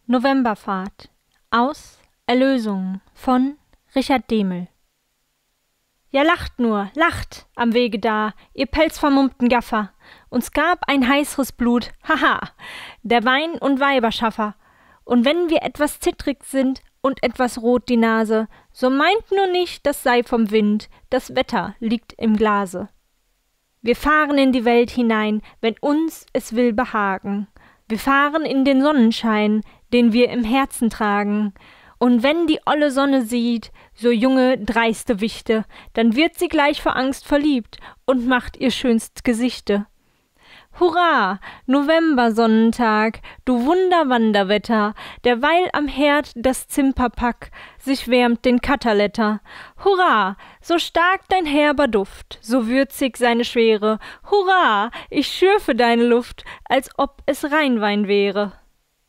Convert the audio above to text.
Novemberfahrt aus Erlösung von Richard Dehmel. Ja, lacht nur, lacht am Wege da, ihr pelzvermummten Gaffer, uns gab ein heißeres Blut, haha, der Wein- und Weiberschaffer. Und wenn wir etwas zittrig sind und etwas rot die Nase, so meint nur nicht, das sei vom Wind, das Wetter liegt im Glase. Wir fahren in die Welt hinein, wenn uns es will behagen. Wir fahren in den Sonnenschein, den wir im Herzen tragen. Und wenn die olle Sonne sieht, so junge, dreiste Wichte, dann wird sie gleich vor Angst verliebt und macht ihr schönst Gesichte. Hurra, Novembersonnentag, du Wunderwanderwetter, derweil am Herd das Zimperpack sich wärmt den Katerletter. Hurra, so stark dein herber Duft, so würzig seine Schwere. Hurra, ich schürfe deine Luft, als ob es Rheinwein wäre.